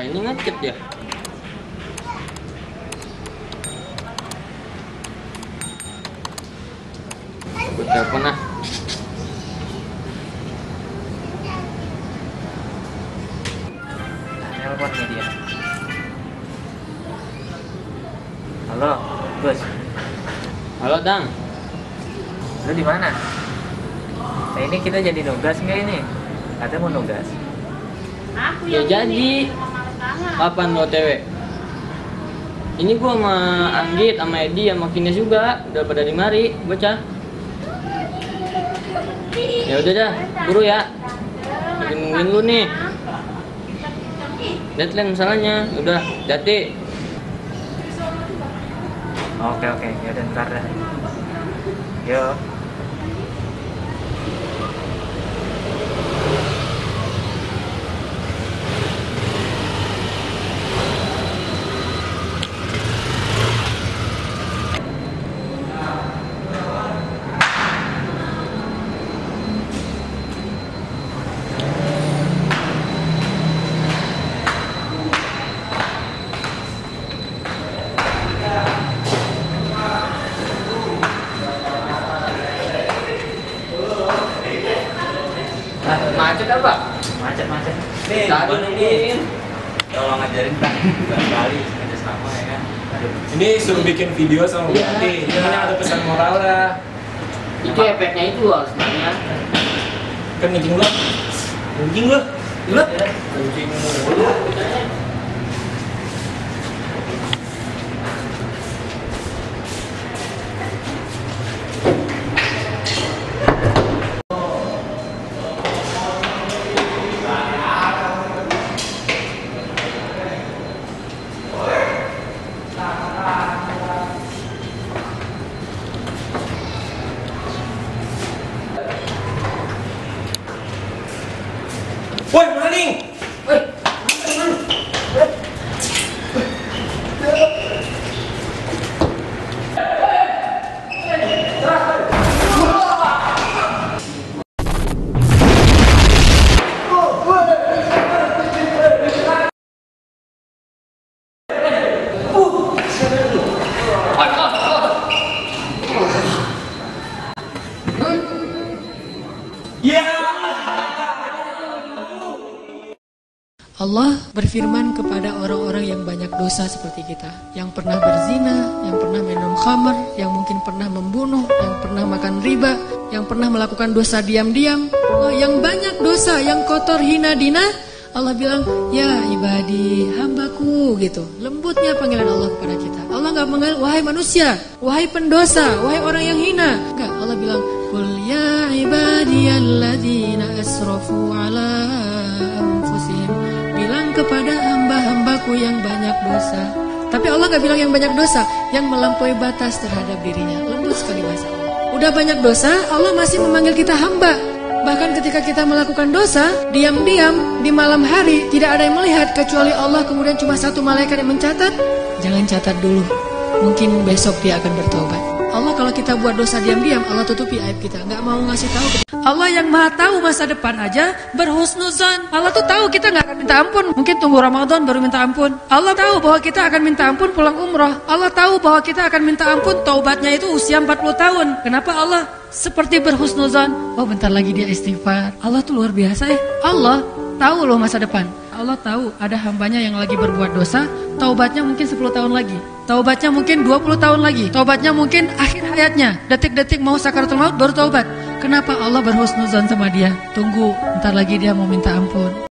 ini ngechat ya. Gue telepon ah. Telepon nih dia. Halo, Gus. Halo Dang. Lu di mana? Nah ini kita jadi nugas nggak ini? Katanya mau nugas. Aku Ya yang jadi. ini, sama males banget. Kapan lo TW? Ini gua sama Anggit, sama Edi, sama Kines juga udah pada di mari, bocah. Ya udah dah, buru ya. Lagi nungguin lu nih. Deadline masalahnya, udah jati. Oke, ya udah ntar dah. Yo. Macet apa? Macet. Nih, Tadi gimana nungguin. Tolong ngajarin kan barangkali kerja sama ya kan. Ini suruh bikin video sama Bu Iya. Tati. Ini ada pesan moral lah. Itu efeknya itu loh sebenarnya. Kan ngejing lu. Ngejing lu. Lu. Kucing mulu. Woi, mana nih? Allah berfirman kepada orang-orang yang banyak dosa seperti kita, yang pernah berzina, yang pernah minum khamar, yang mungkin pernah membunuh, yang pernah makan riba, yang pernah melakukan dosa diam-diam, yang banyak dosa, yang kotor hina dina. Allah bilang, ya ibadi, hambaku, gitu. Lembutnya panggilan Allah kepada kita. Allah nggak mengenal, wahai manusia, wahai pendosa, wahai orang yang hina. Enggak, Allah bilang, qul ya ibadiyalladzina asrafu ala anfusihim. Bilang kepada hamba-hambaku yang banyak dosa. Tapi Allah gak bilang yang banyak dosa, yang melampaui batas terhadap dirinya. Lembut sekali bahasa Allah. Udah banyak dosa, Allah masih memanggil kita hamba. Bahkan ketika kita melakukan dosa, diam-diam di malam hari, tidak ada yang melihat kecuali Allah, kemudian cuma satu malaikat yang mencatat. Jangan catat dulu, mungkin besok dia akan bertobat. Allah kalau kita buat dosa diam-diam, Allah tutupi aib kita, nggak mau ngasih tahu. Allah yang maha tahu masa depan aja berhusnuzon. Allah tuh tahu kita nggak akan minta ampun, mungkin tunggu Ramadan baru minta ampun. Allah tahu bahwa kita akan minta ampun pulang umroh. Allah tahu bahwa kita akan minta ampun taubatnya itu usia 40 tahun. Kenapa Allah seperti berhusnuzon? Oh bentar lagi dia istighfar. Allah tuh luar biasa ya. Allah tahu loh masa depan. Allah tahu ada hambanya yang lagi berbuat dosa, taubatnya mungkin 10 tahun lagi, taubatnya mungkin 20 tahun lagi, taubatnya mungkin akhir hayatnya, detik-detik mau sakaratul maut baru taubat. Kenapa Allah berhusnuzon sama dia? Tunggu, ntar lagi dia mau minta ampun.